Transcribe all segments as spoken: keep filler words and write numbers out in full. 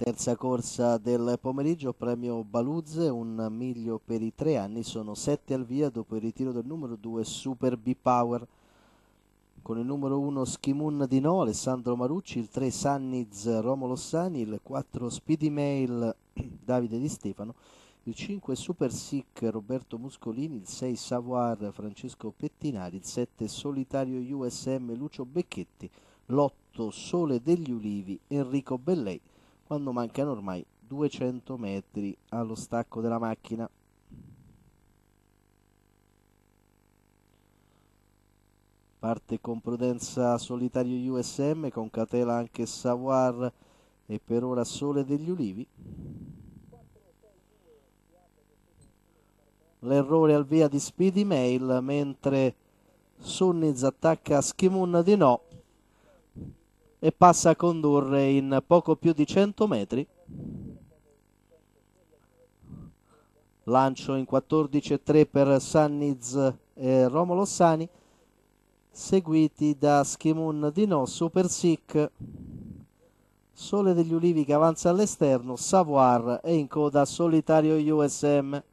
Terza corsa del pomeriggio, premio Baluzze, un miglio per i tre anni, sono sette al via dopo il ritiro del numero due Super B-Power. Con il numero uno Skimun di No, Alessandro Marucci, il tre Sanniz Romolo Sani, il quattro Speedy Mail Davide Di Stefano, il cinque Super Sick Roberto Muscolini, il sei Savoir Francesco Pettinari, il sette Solitario U S M Lucio Becchetti, l'otto Sole degli Ulivi Enrico Bellei, quando mancano ormai duecento metri allo stacco della macchina. Parte con prudenza Solitario U S M, con catela anche Savoir e per ora Sole degli Ulivi. L'errore al via di Speedy Mail, mentre Sunniz attacca Skimun di No e passa a condurre in poco più di cento metri. Lancio in quattordici e tre per Sanniz e Romolo Sani, seguiti da Skimun di No, Super Sick, Sole degli Ulivi che avanza all'esterno, Savoir e in coda Solitario U S M.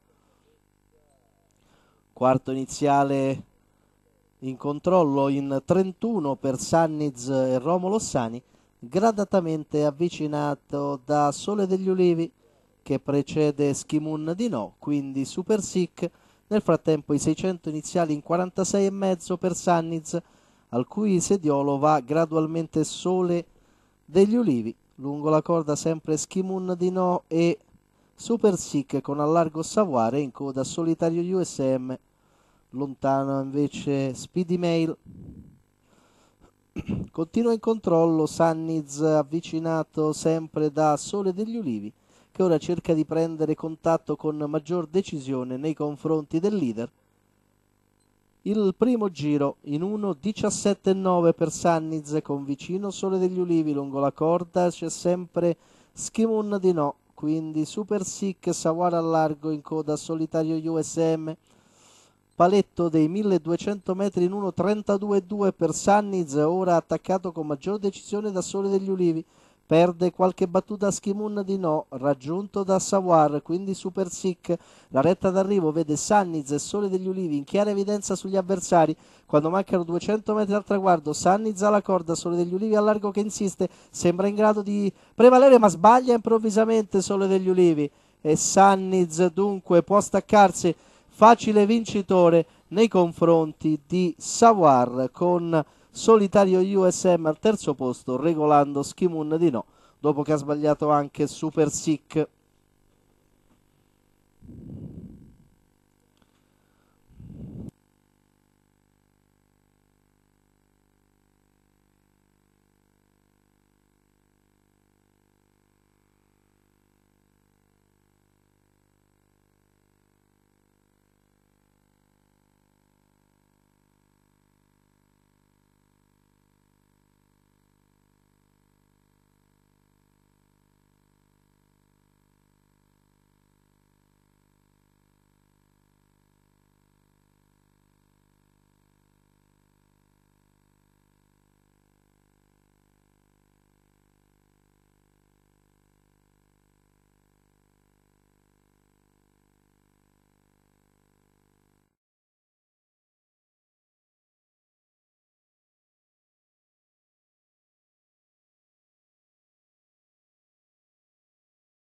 Quarto iniziale in controllo in trentuno per Sanniz e Romolo Sani, gradatamente avvicinato da Sole degli Ulivi che precede Skimun di No, quindi Super Sick. Nel frattempo i seicento iniziali in quarantasei e mezzo per Sanniz, al cui sediolo va gradualmente Sole degli Ulivi. Lungo la corda sempre Skimun di No e Super Sick con allargo Savoir e in coda Solitario U S M. Lontano invece Speedy Mail. Continua in controllo Sanniz, avvicinato sempre da Sole degli Ulivi, che ora cerca di prendere contatto con maggior decisione nei confronti del leader. Il primo giro in uno diciassette e nove per Sanniz, con vicino Sole degli Ulivi. Lungo la corda c'è sempre Skimun di No, quindi Super Sick, Savoir al largo, in coda Solitario U S M. Paletto dei milleduecento metri in uno trentadue e due per Sanniz, ora attaccato con maggior decisione da Sole degli Ulivi. Perde qualche battuta a Skimun di No, raggiunto da Savoir, quindi Super Sick. La retta d'arrivo vede Sanniz e Sole degli Ulivi in chiara evidenza sugli avversari. Quando mancano duecento metri al traguardo, Sanniz alla corda, Sole degli Ulivi a largo che insiste, sembra in grado di prevalere ma sbaglia improvvisamente Sole degli Ulivi. E Sanniz dunque può staccarsi facile vincitore nei confronti di Savoir, con Solitario U S M al terzo posto, regolando Skimun di No, dopo che ha sbagliato anche Super Sick.